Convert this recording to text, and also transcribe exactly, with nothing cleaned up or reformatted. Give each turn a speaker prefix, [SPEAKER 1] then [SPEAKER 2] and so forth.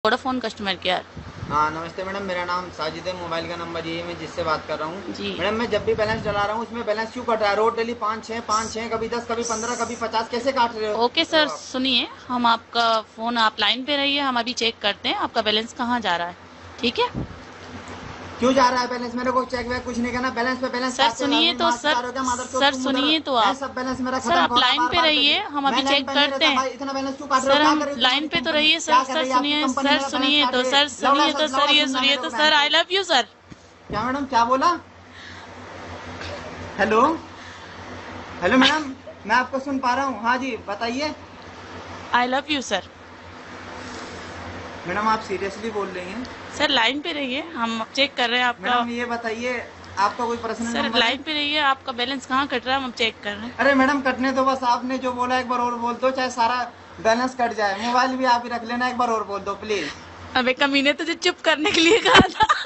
[SPEAKER 1] Vodafone customer care.
[SPEAKER 2] हाँ नमस्ते madam, मेरा नाम साजिद है। मोबाइल का नंबर ये है, मैं जिससे बात कर रहा हूँ।
[SPEAKER 1] जी
[SPEAKER 2] मैडम मैं जब भी बैलेंस डला रहा हूँ उसमें बैलेंस क्यों कट रहा है? रोज डेली पाँच छः पाँच छः कभी दस कभी पंद्रह कभी पचास, कैसे काट रहे
[SPEAKER 1] ओके
[SPEAKER 2] हो
[SPEAKER 1] सर,
[SPEAKER 2] आप?
[SPEAKER 1] सुनिए, हम आपका फ़ोन, आप लाइन पे रहिए, हम अभी चेक करते हैं आपका बैलेंस कहाँ जा रहा है। ठीक है
[SPEAKER 2] क्यों जा रहा है बैलेंस? मेरे को चेक वेक कुछ नहीं करना। बैलेंस पे बैलेंस
[SPEAKER 1] सर,
[SPEAKER 2] काटते जा रहे
[SPEAKER 1] सुनिए
[SPEAKER 2] हैं।
[SPEAKER 1] तो
[SPEAKER 2] माँ की
[SPEAKER 1] सर,
[SPEAKER 2] कार हो गया, मादर चोद
[SPEAKER 1] सर
[SPEAKER 2] तुम उधर
[SPEAKER 1] सुनिए तो
[SPEAKER 2] है।
[SPEAKER 1] आप
[SPEAKER 2] सब बैलेंस मेरा
[SPEAKER 1] सर,
[SPEAKER 2] खत्म
[SPEAKER 1] आप
[SPEAKER 2] खोला
[SPEAKER 1] लाइन
[SPEAKER 2] बार
[SPEAKER 1] पे
[SPEAKER 2] बार।
[SPEAKER 1] रहिए, हम
[SPEAKER 2] मैं
[SPEAKER 1] अभी
[SPEAKER 2] लाइन
[SPEAKER 1] चेक
[SPEAKER 2] पे नहीं
[SPEAKER 1] करते
[SPEAKER 2] रहता
[SPEAKER 1] हैं।
[SPEAKER 2] भाई, इतना बैलेंस क्यों काट रहे हो?
[SPEAKER 1] सर,
[SPEAKER 2] क्या
[SPEAKER 1] हम
[SPEAKER 2] कर रही हो
[SPEAKER 1] लाइन
[SPEAKER 2] तुम्हारी
[SPEAKER 1] पे तो
[SPEAKER 2] कंपनी?
[SPEAKER 1] रहिए
[SPEAKER 2] क्या
[SPEAKER 1] सर।
[SPEAKER 2] कर
[SPEAKER 1] सर
[SPEAKER 2] रही है आपकी
[SPEAKER 1] सुनिए,
[SPEAKER 2] कंपनी?
[SPEAKER 1] सर
[SPEAKER 2] मेरा बैलेंस
[SPEAKER 1] सुनिए
[SPEAKER 2] काट
[SPEAKER 1] तो
[SPEAKER 2] रही है।
[SPEAKER 1] सर
[SPEAKER 2] लौड़ा
[SPEAKER 1] सुनिए तो
[SPEAKER 2] सब
[SPEAKER 1] सर
[SPEAKER 2] लौड़ा
[SPEAKER 1] ये
[SPEAKER 2] सुनना
[SPEAKER 1] सुनिए
[SPEAKER 2] मेरे
[SPEAKER 1] तो
[SPEAKER 2] को बहन
[SPEAKER 1] सर,
[SPEAKER 2] चोद।
[SPEAKER 1] I love you sir.
[SPEAKER 2] क्या मैडम, क्या बोला? हेलो हेलो मैडम, मैं आपको सुन पा रहा हूँ। हाँ जी बताइए।
[SPEAKER 1] I love you sir.
[SPEAKER 2] Madam आप सीरियसली बोल रही हैं?
[SPEAKER 1] सर लाइन पे रहिए, हम चेक कर रहे हैं आपका।
[SPEAKER 2] मैडम ये बताइए, आपका कोई पर्सनल
[SPEAKER 1] सर
[SPEAKER 2] नंबर है?
[SPEAKER 1] लाइन पे रहिए, आपका बैलेंस कहाँ कट रहा है हम चेक कर रहे हैं।
[SPEAKER 2] अरे मैडम कटने दो बस। आपने जो बोला एक बार और बोल दो, चाहे सारा बैलेंस कट जाए। मोबाइल भी आप ही रख लेना, एक बार और बोल दो प्लीज।
[SPEAKER 1] अबे कमीने, तुझे चुप करने के लिए कहा था।